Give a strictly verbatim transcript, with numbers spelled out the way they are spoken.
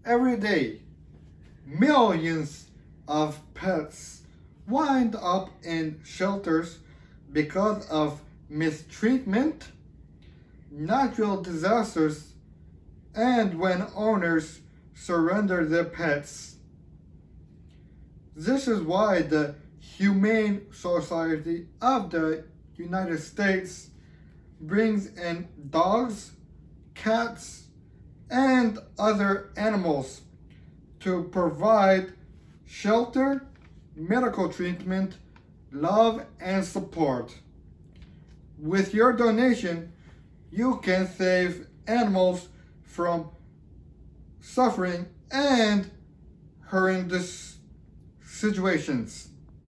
Every day, millions of pets wind up in shelters because of mistreatment, natural disasters, and when owners surrender their pets. This is why the Humane Society of the United States brings in dogs, cats, and other animals to provide shelter, medical treatment, love, and support. With your donation, you can save animals from suffering and horrendous situations.